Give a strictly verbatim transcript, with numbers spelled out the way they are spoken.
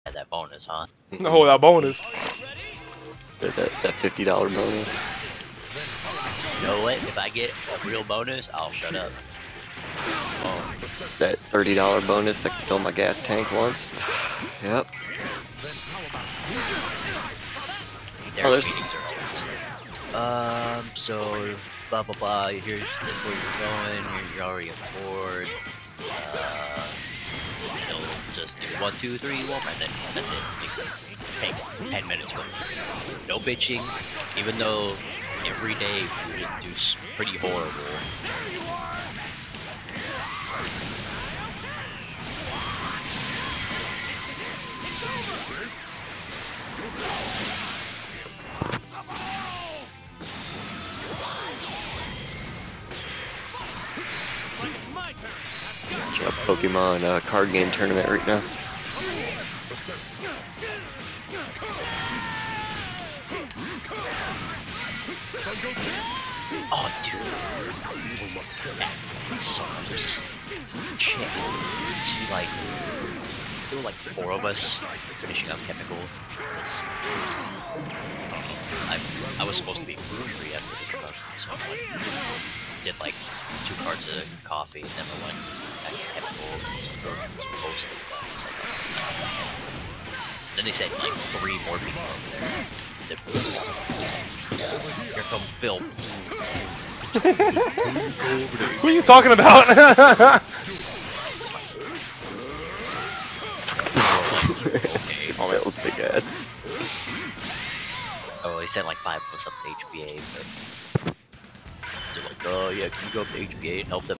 Had that bonus, huh? Oh, that bonus. That, that, that fifty dollar bonus. You know what? If I get a real bonus, I'll shut up. Oh. That thirty dollar bonus that can fill my gas tank once. Yep. Their Oh, there's... meetings are always like, um, so, blah, blah, blah, here's where you're going, here's you're already on board, uh, you know, just do one, two, three, one, and then that's it. It takes ten minutes going. No bitching, even though every day we just do s- pretty horrible. A Pokemon uh, card game tournament right now. Oh, dude. So there's this chick. She like, there were like four of us finishing up chemical. I, I was supposed to be grocery after the truck, so I like, did like two carts of coffee, and then I went back to chemical, some groceries, mostly stuff. Then they said like three more people over there. Here comes Bill. Who are you talking about? Oh, that was big ass. Oh, he sent like five of us up to H B A, but they're like, oh yeah, can you go up to H B A and help them